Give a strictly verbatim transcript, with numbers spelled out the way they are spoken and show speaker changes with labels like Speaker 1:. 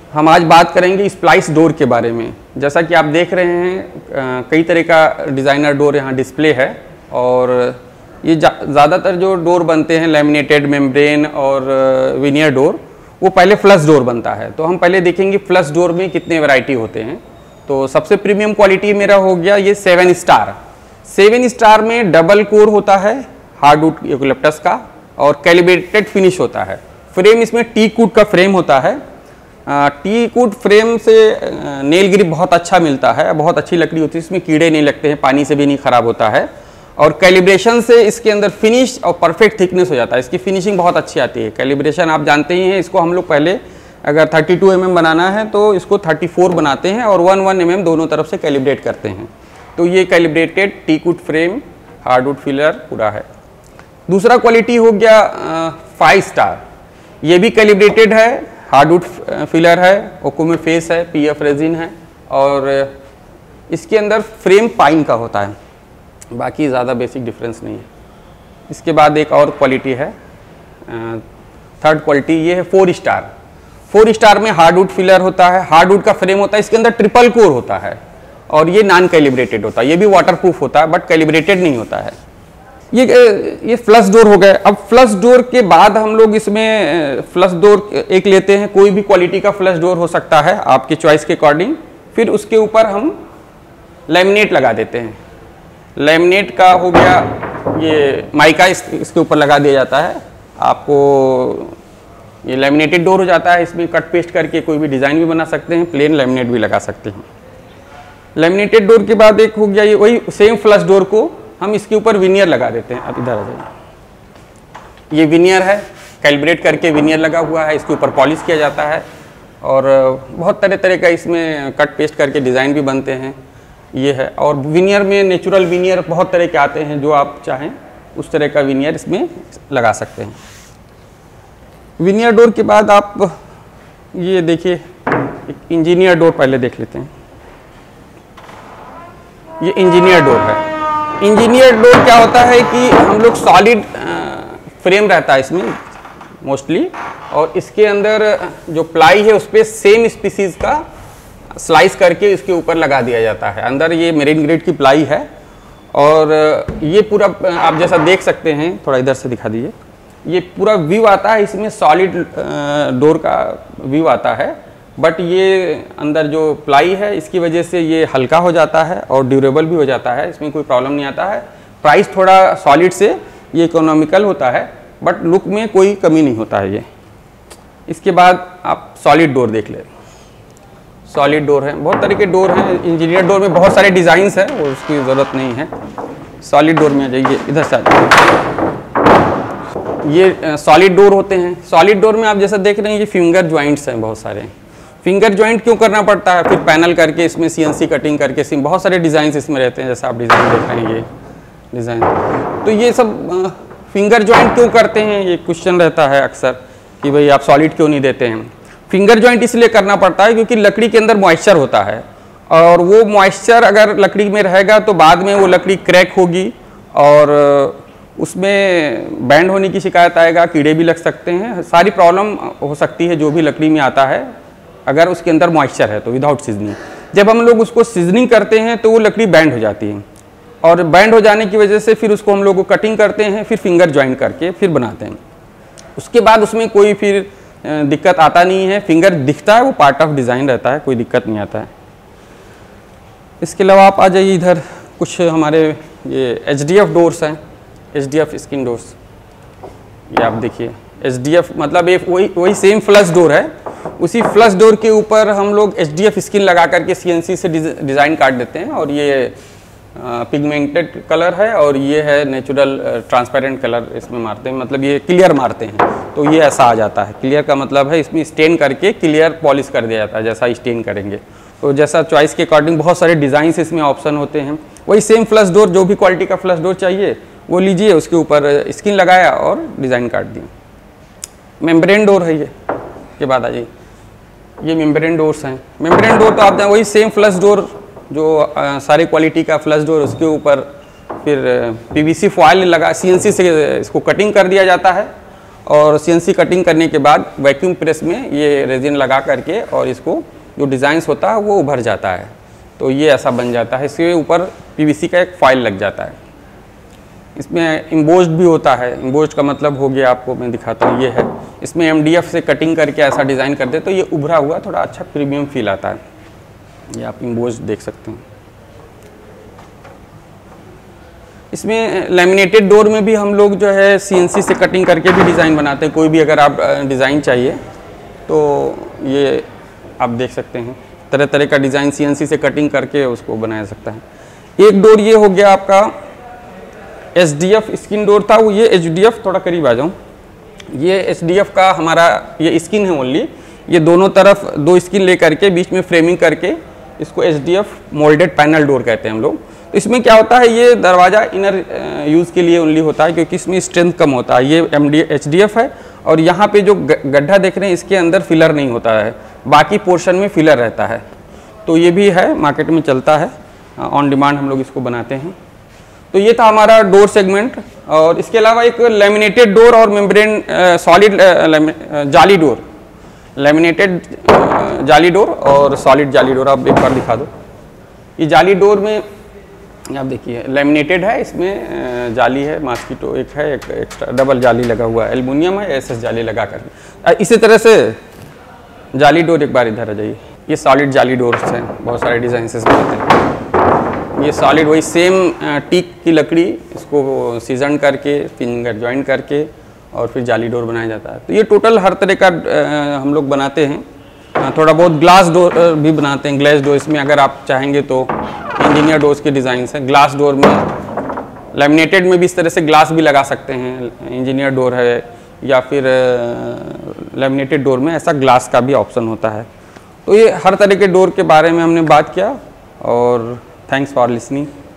Speaker 1: हम आज बात करेंगे स्प्लाइस डोर के बारे में। जैसा कि आप देख रहे हैं कई तरह का डिज़ाइनर डोर यहाँ डिस्प्ले है और ये ज़्यादातर जो डोर बनते हैं लैमिनेटेड मेम्ब्रेन और विनियर डोर वो पहले फ्लश डोर बनता है। तो हम पहले देखेंगे फ्लश डोर में कितने वैरायटी होते हैं। तो सबसे प्रीमियम क्वालिटी मेरा हो गया ये सेवन स्टार। सेवन स्टार में डबल कोर होता है हार्डवुड यूकेलिप्टस का और कैलिब्रेटेड फिनिश होता है। फ्रेम इसमें टीक वुड का फ्रेम होता है। टीक वुड फ्रेम से नेल ग्रिप बहुत अच्छा मिलता है, बहुत अच्छी लकड़ी होती है, इसमें कीड़े नहीं लगते हैं, पानी से भी नहीं खराब होता है और कैलिब्रेशन से इसके अंदर फिनिश और परफेक्ट थिकनेस हो जाता है। इसकी फिनिशिंग बहुत अच्छी आती है। कैलिब्रेशन आप जानते ही हैं, इसको हम लोग पहले अगर थर्टी टू एम एम बनाना है तो इसको थर्टी फोर बनाते हैं और वन वन एम एम दोनों तरफ से कैलिब्रेट करते हैं। तो ये calibrated teak wood frame hardwood filler पूरा है। दूसरा क्वालिटी हो गया फाइव स्टार। ये भी कैलिब्रेटेड है, हार्डवुड फिलर है, ओकुमे फेस है, पीएफ रेजिन है और इसके अंदर फ्रेम पाइन का होता है। बाकी ज़्यादा बेसिक डिफरेंस नहीं है। इसके बाद एक और क्वालिटी है थर्ड क्वालिटी, ये है फोर स्टार। फोर स्टार में हार्डवुड फिलर होता है, हार्डवुड का फ्रेम होता है, इसके अंदर ट्रिपल कोर होता है और ये नॉन कैलिब्रेटेड होता है। ये भी वाटरप्रूफ होता है बट कैलिब्रेटेड नहीं होता है। ये ये फ्लश डोर हो गए। अब फ्लश डोर के बाद हम लोग इसमें फ्लश डोर एक लेते हैं, कोई भी क्वालिटी का फ्लश डोर हो सकता है आपकी चॉइस के अकॉर्डिंग। फिर उसके ऊपर हम लैमिनेट लगा देते हैं। लैमिनेट का हो गया ये माइका इस, इसके ऊपर लगा दिया जाता है। आपको ये लैमिनेटेड डोर हो जाता है। इसमें कट पेस्ट करके कोई भी डिज़ाइन भी बना सकते हैं, प्लेन लैमिनेट भी लगा सकते हैं। लैमिनेटेड डोर के बाद एक हो गया ये वही सेम फ्लश डोर को हम इसके ऊपर विनियर लगा देते हैं। अब इधर आ जाइए, ये विनियर है, कैलिब्रेट करके विनियर लगा हुआ है, इसके ऊपर पॉलिश किया जाता है और बहुत तरह तरह का इसमें कट पेस्ट करके डिज़ाइन भी बनते हैं। ये है और विनियर में नेचुरल विनियर बहुत तरह के आते हैं, जो आप चाहें उस तरह का विनियर इसमें लगा सकते हैं। विनियर डोर के बाद आप ये देखिए एक इंजीनियर डोर पहले देख लेते हैं। ये इंजीनियर डोर है। इंजीनियर डोर क्या होता है कि हम लोग सॉलिड फ्रेम रहता है इसमें मोस्टली और इसके अंदर जो प्लाई है उस पर सेम स्पीसीज का स्लाइस करके इसके ऊपर लगा दिया जाता है। अंदर ये मेरीन ग्रेड की प्लाई है और ये पूरा आप जैसा देख सकते हैं, थोड़ा इधर से दिखा दीजिए, ये पूरा व्यू आता है। इसमें सॉलिड डोर का व्यू आता है बट ये अंदर जो प्लाई है इसकी वजह से ये हल्का हो जाता है और ड्यूरेबल भी हो जाता है। इसमें कोई प्रॉब्लम नहीं आता है। प्राइस थोड़ा सॉलिड से ये इकोनॉमिकल होता है बट लुक में कोई कमी नहीं होता है ये। इसके बाद आप सॉलिड डोर देख लें। सॉलिड डोर है, बहुत तरह के डोर हैं। इंजीनियर डोर में बहुत सारे डिज़ाइंस हैं और उसकी ज़रूरत नहीं है। सॉलिड डोर में आ जाइए, इधर से आ जाइए। ये सॉलिड डोर होते हैं। सॉलिड डोर में आप जैसा देख रहे हैं ये फिंगर जॉइंट्स हैं बहुत सारे। फिंगर जॉइंट क्यों करना पड़ता है? फिर पैनल करके इसमें सीएनसी कटिंग करके सिम बहुत सारे डिज़ाइन इसमें रहते हैं, जैसा आप डिज़ाइन देख रहे हैं ये डिज़ाइन। तो ये सब फिंगर जॉइंट क्यों करते हैं, ये क्वेश्चन रहता है अक्सर कि भाई आप सॉलिड क्यों नहीं देते हैं। फिंगर जॉइंट इसलिए करना पड़ता है क्योंकि लकड़ी के अंदर मॉइस्चर होता है और वो मॉइस्चर अगर लकड़ी में रहेगा तो बाद में वो लकड़ी क्रैक होगी और उसमें बैंड होने की शिकायत आएगा, कीड़े भी लग सकते हैं, सारी प्रॉब्लम हो सकती है जो भी लकड़ी में आता है अगर उसके अंदर मॉइस्चर है तो विदाउट सीजनिंग। जब हम लोग उसको सीजनिंग करते हैं तो वो लकड़ी बैंड हो जाती है और बैंड हो जाने की वजह से फिर उसको हम लोग कटिंग करते हैं, फिर फिंगर जॉइंट करके फिर बनाते हैं। उसके बाद उसमें कोई फिर दिक्कत आता नहीं है। फिंगर दिखता है, वो पार्ट ऑफ डिज़ाइन रहता है, कोई दिक्कत नहीं आता है। इसके अलावा आप आ जाइए इधर, कुछ हमारे ये एच डी एफ डोर्स हैं, H D F skin doors. ये आप देखिए एच डी एफ मतलब एक वही वही सेम फ्लश डोर है। उसी फ्लश डोर के ऊपर हम लोग एच डी एफ स्किन लगा करके सीएनसी से डिज़ाइन काट देते हैं और ये पिगमेंटेड कलर है और ये है नेचुरल ट्रांसपेरेंट कलर इसमें मारते हैं, मतलब ये क्लियर मारते हैं तो ये ऐसा आ जाता है। क्लियर का मतलब है इसमें स्टेन करके क्लियर पॉलिश कर दिया जाता है, जैसा स्टेन करेंगे। तो जैसा चॉइस के अकॉर्डिंग बहुत सारे डिज़ाइंस इसमें ऑप्शन होते हैं। वही सेम फ्लश डोर, जो भी क्वालिटी का फ्लश डोर चाहिए वो लीजिए, उसके ऊपर स्किन लगाया और डिज़ाइन काट दिया। मेम्ब्रेन डोर है ये। के बाद आ जाइए, ये मेम्ब्रेन डोर्स हैं। मेम्ब्रेन डोर तो आप जान वही सेम फ्लश डोर जो आ, सारे क्वालिटी का फ्लश डोर, उसके ऊपर फिर पीवीसी फॉयल लगा सीएनसी से इसको कटिंग कर दिया जाता है और सीएनसी कटिंग करने के बाद वैक्यूम प्रेस में ये रेजिन लगा करके और इसको जो डिज़ाइंस होता है वो उभर जाता है। तो ये ऐसा बन जाता है, इसके ऊपर पीवीसी का एक फॉइल लग जाता है। इसमें इम्बोज्ड भी होता है। इम्बोज्ड का मतलब हो गया, आपको मैं दिखाता हूँ, ये है, इसमें एमडीएफ से कटिंग करके ऐसा डिज़ाइन कर दे तो ये उभरा हुआ थोड़ा अच्छा प्रीमियम फील आता है। ये आप इम्बोज्ड देख सकते हैं। इसमें लैमिनेटेड डोर में भी हम लोग जो है सीएनसी से कटिंग करके भी डिज़ाइन बनाते हैं। कोई भी अगर आप डिज़ाइन चाहिए तो ये आप देख सकते हैं, तरह तरह का डिज़ाइन सीएनसी से कटिंग करके उसको बनाया सकता है। एक डोर ये हो गया आपका एसडीएफ स्किन डोर था, वो ये एचडीएफ, थोड़ा करीब आ जाऊँ, ये एचडीएफ का हमारा ये स्किन है ओनली। ये दोनों तरफ दो स्किन ले करके बीच में फ्रेमिंग करके इसको एचडीएफ मोल्डेड पैनल डोर कहते हैं हम लोग। तो इसमें क्या होता है, ये दरवाज़ा इनर यूज़ के लिए ओनली होता है क्योंकि इसमें स्ट्रेंथ कम होता है। ये M D H D F है और यहाँ पे जो गड्ढा देख रहे हैं इसके अंदर फिलर नहीं होता है, बाकी पोर्शन में फिलर रहता है। तो ये भी है, मार्केट में चलता है, ऑन डिमांड हम लोग इसको बनाते हैं। तो ये था हमारा डोर सेगमेंट। और इसके अलावा एक लेमिनेटेड डोर और मेम्ब्रेन सॉलिड जाली डोर, लेमिनेटेड जाली डोर और सॉलिड जाली डोर आप एक बार दिखा दो। ये जाली डोर में आप देखिए लेमिनेटेड है, इसमें जाली है, मॉस्किटो एक है, एक एक्स्ट्रा डबल जाली लगा हुआ है, एल्युमिनियम है, एसएस जाली लगा कर। इसी तरह से जाली डोर एक बार इधर आ जाइए। ये सॉलिड जाली डोर्स हैं, बहुत सारे डिज़ाइन से बनाते हैं। ये सॉलिड वही सेम टीक की लकड़ी, इसको सीजन करके फिंगर जॉइंट करके और फिर जाली डोर बनाया जाता है। तो ये टोटल हर तरह का हम लोग बनाते हैं। थोड़ा बहुत ग्लास डोर भी बनाते हैं, ग्लास डोर। इसमें अगर आप चाहेंगे तो इंजीनियर डोर्स के डिज़ाइन हैं। ग्लास डोर में लेमिनेटेड में भी इस तरह से ग्लास भी लगा सकते हैं, इंजीनियर डोर है, या फिर लेमिनेटेड डोर में ऐसा ग्लास का भी ऑप्शन होता है। तो ये हर तरह के डोर के बारे में हमने बात किया और थैंक्स फॉर लिसनिंग।